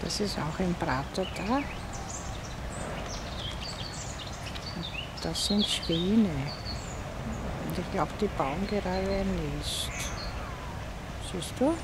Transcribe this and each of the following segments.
Das ist auch ein Prater da. Und das sind Schwäne. Und ich glaube, die bauen gerade ein Nest. Siehst du?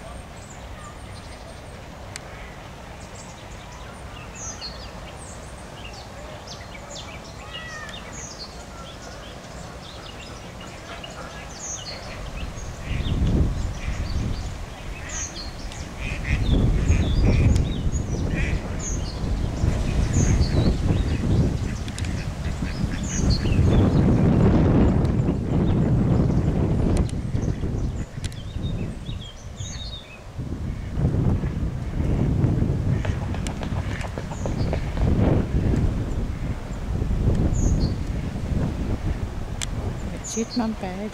Jetzt sieht man beide.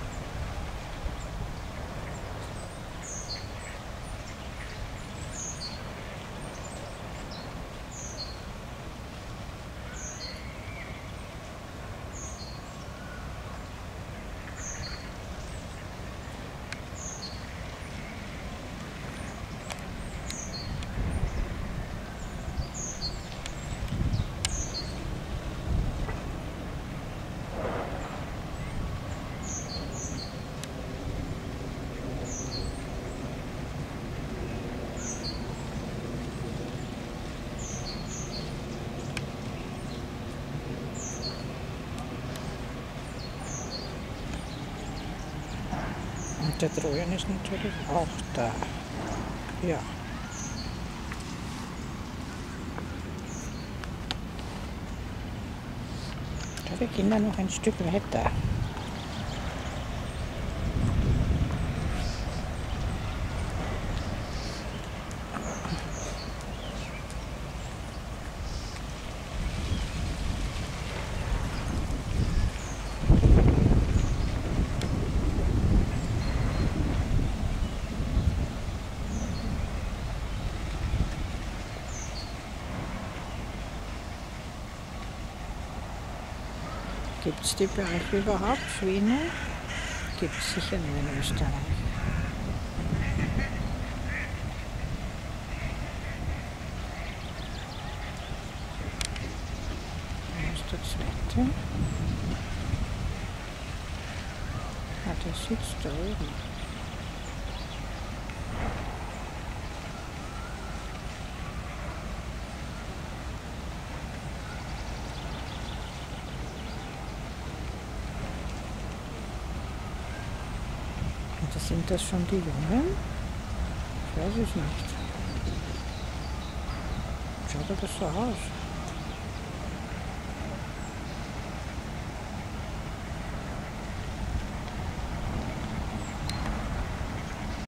Und der Trojan ist natürlich auch da. Ja. Wir gehen dann noch ein Stück weiter. Gibt es die bei euch überhaupt, Schwäne? Gibt es sicher nur in Österreich. Wo ist der zweite? Ah, der sitzt da oben. Sind das schon die Jungen? Ich weiß es nicht. Schaut aber so aus.